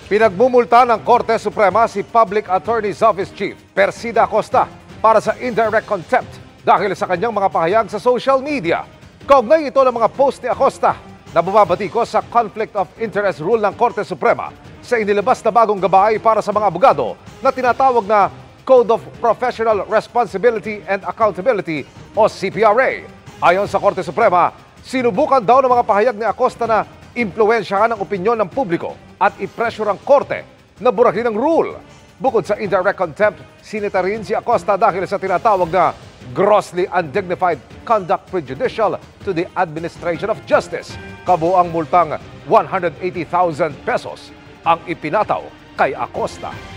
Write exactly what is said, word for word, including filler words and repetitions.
Pinagmumulta ng Korte Suprema si Public Attorney's Office Chief Acosta para sa indirect contempt dahil sa kanyang mga pahayag sa social media. Kaugnay ito ng mga post ni Acosta na bumabatiko sa Conflict of Interest Rule ng Korte Suprema sa inilabas na bagong gabay para sa mga abogado na tinatawag na Code of Professional Responsibility and Accountability o C P R A. Ayon sa Korte Suprema, sinubukan daw ng mga pahayag ni Acosta na impluwensyahan ang opinyon ng publiko at i-pressure ang korte na burahin ang rule. Bukod sa indirect contempt, sinita rin si Acosta dahil sa tinatawag na grossly undignified conduct prejudicial to the administration of justice. Kabuang multang one hundred eighty thousand pesos ang ipinataw kay Acosta.